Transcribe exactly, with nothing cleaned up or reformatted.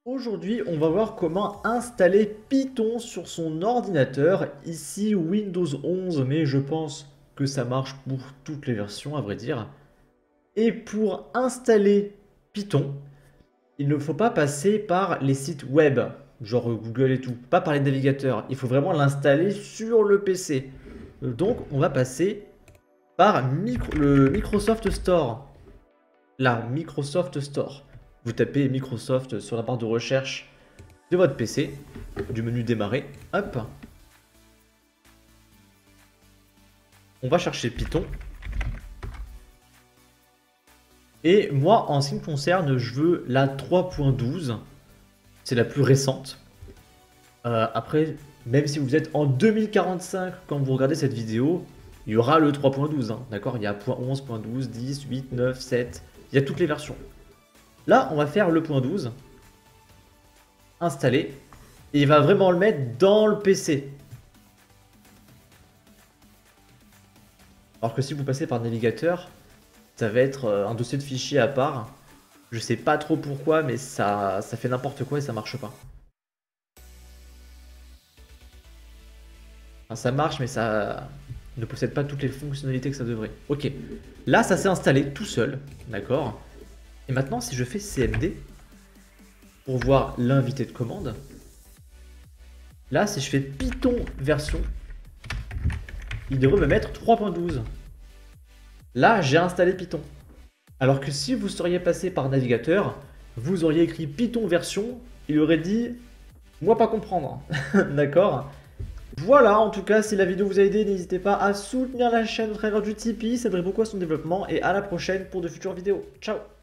Aujourd'hui, on va voir comment installer Python sur son ordinateur. Ici, Windows onze, mais je pense que ça marche pour toutes les versions, à vrai dire. Et pour installer Python, il ne faut pas passer par les sites web, genre Google et tout, pas par les navigateurs. Il faut vraiment l'installer sur le P C. Donc, on va passer par micro- le Microsoft Store. La Microsoft Store. Vous tapez Microsoft sur la barre de recherche de votre P C, du menu démarrer, hop. On va chercher Python. Et moi, en ce qui me concerne, je veux la trois point douze. C'est la plus récente. Euh, après, même si vous êtes en deux mille quarante-cinq quand vous regardez cette vidéo, il y aura le trois point douze, hein, d'accord? Il y a point onze, point douze, dix, huit, neuf, sept, il y a toutes les versions. Là, on va faire le point douze, installer, et il va vraiment le mettre dans le P C. Alors que si vous passez par navigateur, ça va être un dossier de fichiers à part. Je sais pas trop pourquoi, mais ça, ça fait n'importe quoi et ça marche pas. Enfin, ça marche, mais ça ne possède pas toutes les fonctionnalités que ça devrait. Ok, là, ça s'est installé tout seul, d'accord? Et maintenant, si je fais C M D, pour voir l'invité de commande, là, si je fais Python version, il devrait me mettre trois point douze. Là, j'ai installé Python. Alors que si vous seriez passé par navigateur, vous auriez écrit Python version, il aurait dit « moi pas comprendre ». D'accord? Voilà, en tout cas, si la vidéo vous a aidé, n'hésitez pas à soutenir la chaîne au travers du Tipeee, ça aiderait beaucoup à son développement, et à la prochaine pour de futures vidéos. Ciao!